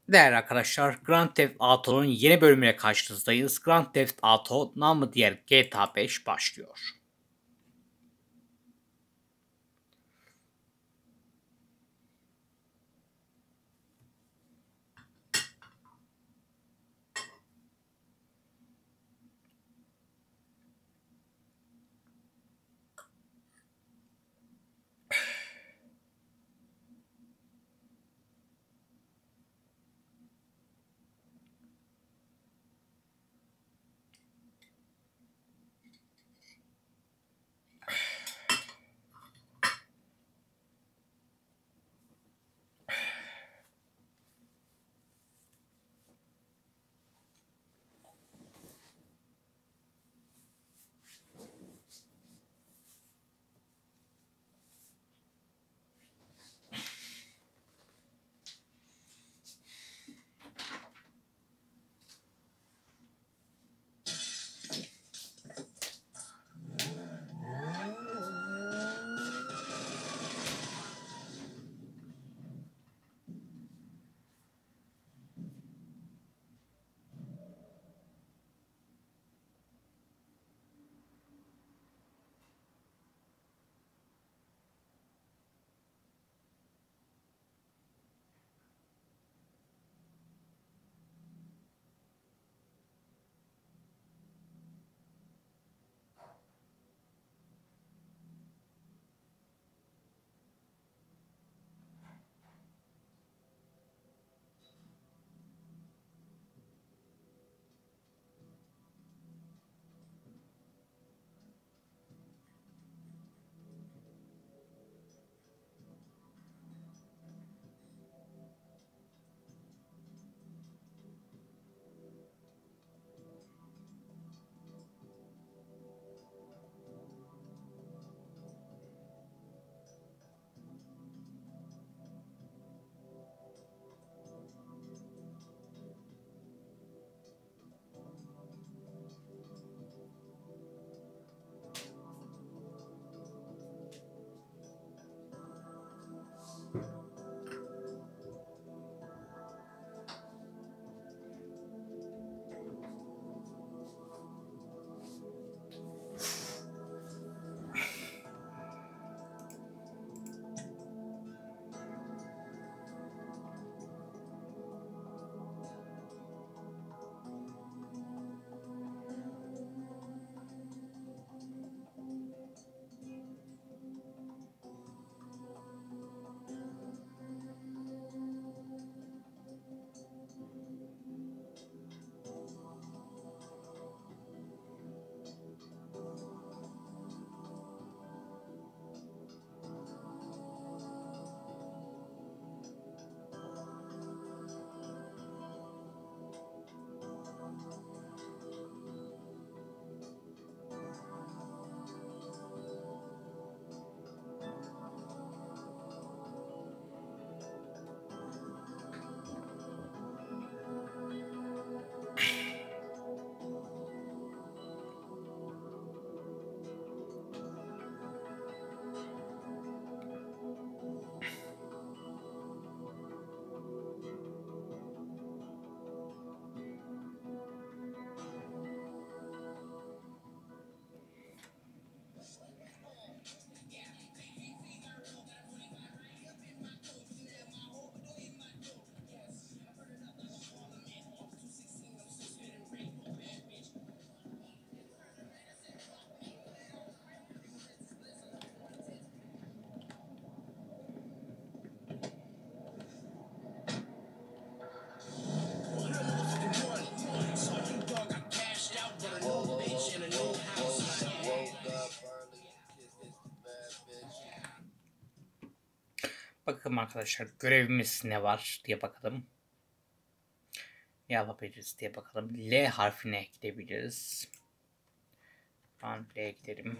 Değerli arkadaşlar, Grand Theft Auto'nun yeni bölümüne karşınızdayız. Grand Theft Auto, namı diğer GTA 5 başlıyor. Bakalım arkadaşlar, görevimiz ne var diye bakalım. Ne yapabiliriz diye bakalım. L harfine gidebiliriz. Tamam, L'ye gidelim.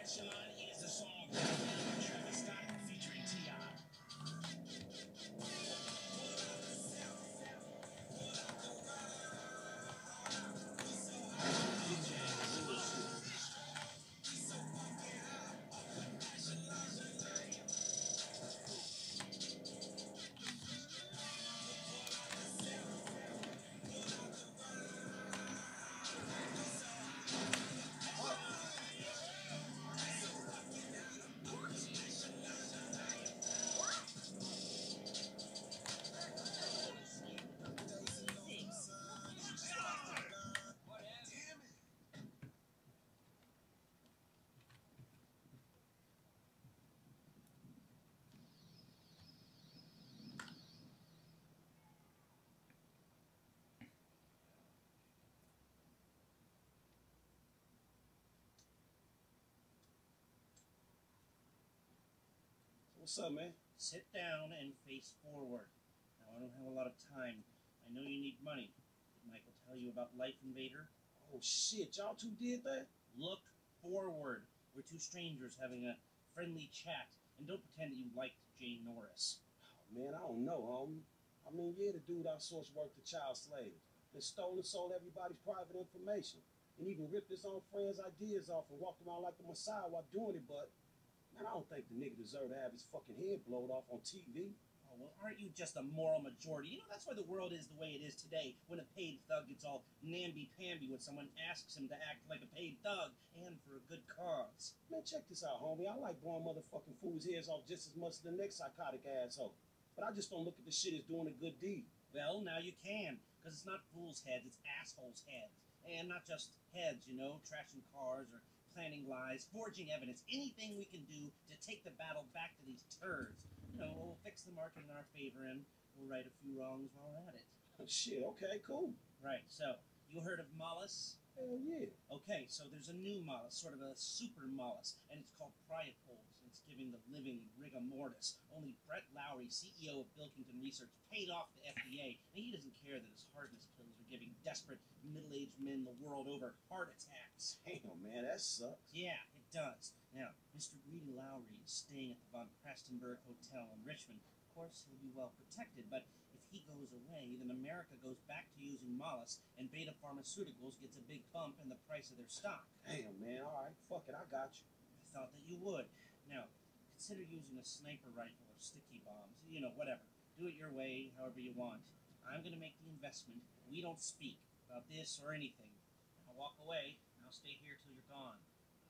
What's up, man? Sit down and face forward. Now, I don't have a lot of time. I know you need money. Did Michael tell you about Life Invader? Oh, shit. Y'all two did that? Look forward. We're two strangers having a friendly chat. And don't pretend that you liked Jay Norris. Oh, man, I don't know, homie. I mean, yeah, the dude outsourced work to child slaves. And stole and sold everybody's private information. And even ripped his own friends' ideas off and walked around like the Messiah while doing it, but man, I don't think the nigga deserved to have his fucking head blowed off on TV. Oh, well, aren't you just a moral majority? You know, that's why the world is the way it is today, when a paid thug gets all namby-pamby when someone asks him to act like a paid thug, and for a good cause. Man, check this out, homie. I like blowing motherfucking fools' heads off just as much as the next psychotic asshole. But I just don't look at this shit as doing a good deed. Well, now you can, because it's not fools' heads, it's assholes' heads. And not just heads, you know, trashing cars or planning lies, forging evidence, anything we can do to take the battle back to these turds. You know, we'll fix the market in our favor and we'll right a few wrongs while we're at it. Oh, shit, okay, cool. Right, so, you heard of Mollis? Hell yeah. Okay, so there's a new Mollis, sort of a super Mollis, and it's called Priapols. It's giving the living rigor mortis. Only Brett Lowry, CEO of Bilkington Research, paid off the FDA, and he doesn't care that his hardness pills are giving desperate middle-aged men the world over heart attacks. Damn, man, that sucks. Yeah, it does. Now, Mr. Greedy Lowry is staying at the Von Prestenberg Hotel in Richmond. Of course, he'll be well protected, but if he goes away, then America goes back to using Mollis, and Beta Pharmaceuticals gets a big bump in the price of their stock. Damn, man, all right, fuck it, I got you. I thought that you would. Now, consider using a sniper rifle or sticky bombs. You know, whatever. Do it your way, however you want. I'm going to make the investment. We don't speak about this or anything. I'll walk away, and I'll stay here till you're gone.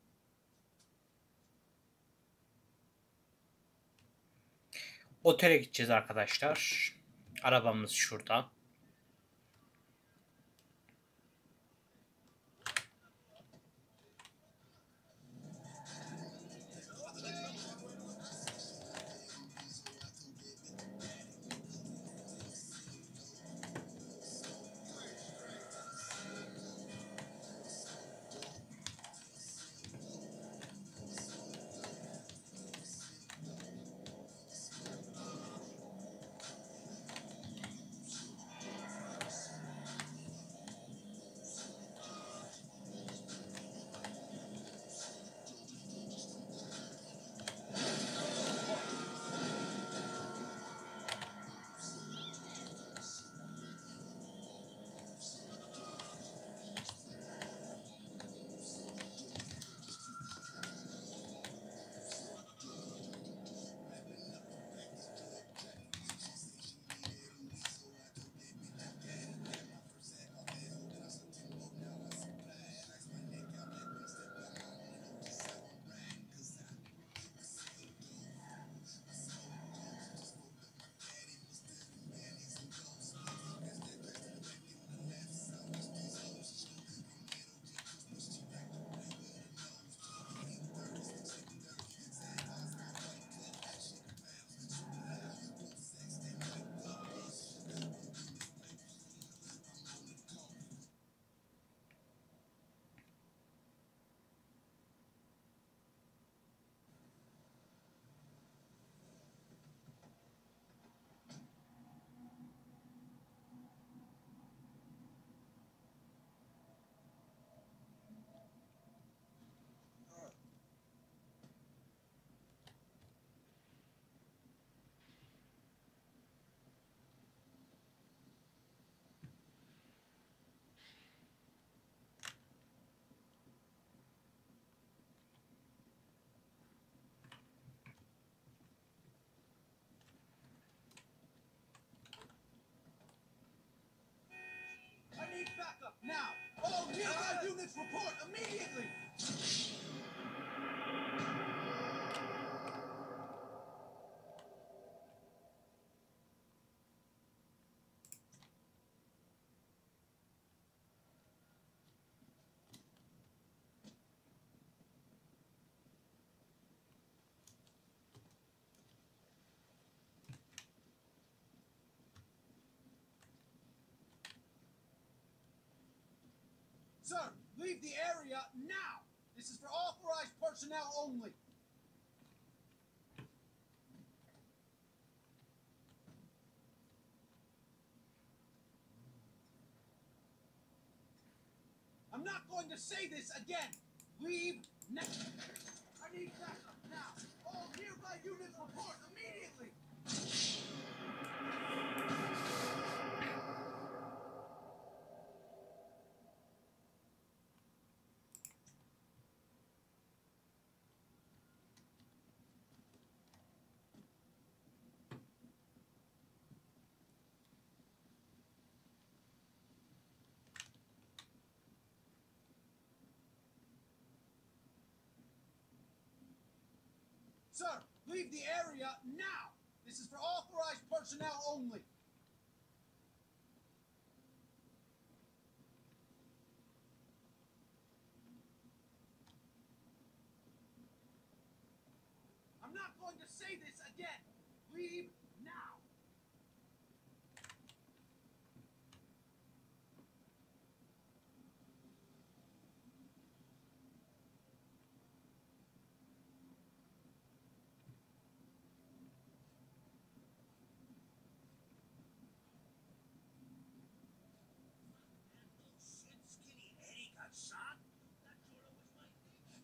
Otele gideceğiz arkadaşlar. Arabamız şurada. report immediately! Sir, leave the area now! This is for authorized personnel only! I'm not going to say this again! Leave now! I need backup now! All nearby units report immediately! Sir, leave the area now! This is for authorized personnel only! I'm not going to say this again! Leave now! Shit, Skinny Eddie got shot? That sorta was my thing.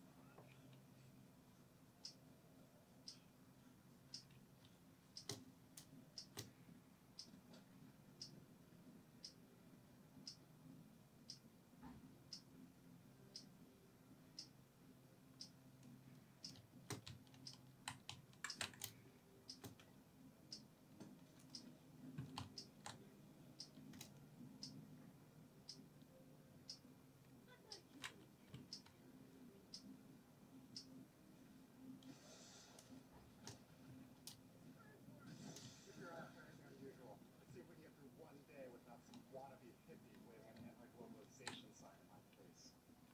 Figure out everything unusual. Let's see if we can get through one day without some wannabe hippie waving an anti-globalization sign in my face.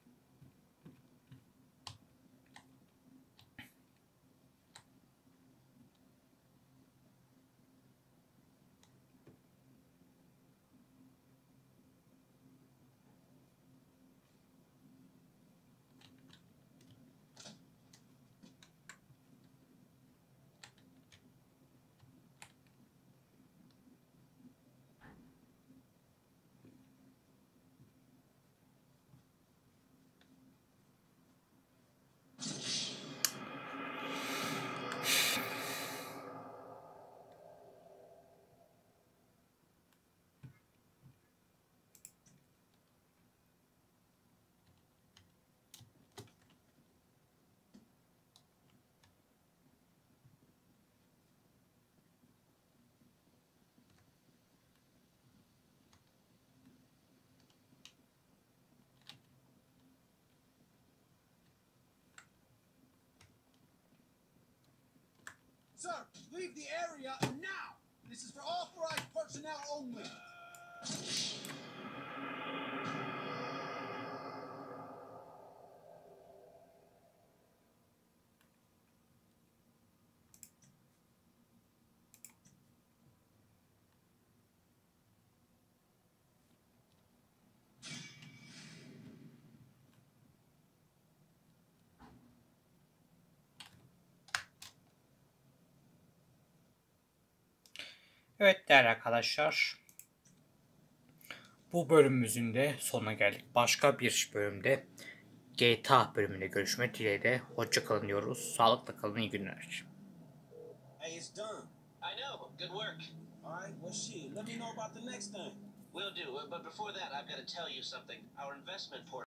Sir, leave the area now! This is for authorized personnel only! Evet değerli arkadaşlar, bu bölümümüzün de sonuna geldik. Başka bir bölümde GTA bölümünde görüşmek dileğiyle. Hoşça kalın diyoruz. Sağlıkla kalın, iyi günler. Hey, it's done. I know. Good work. Alright, well shit, let me know about the next thing. Will do. But before that, I've got to tell you something. Our investment portfolio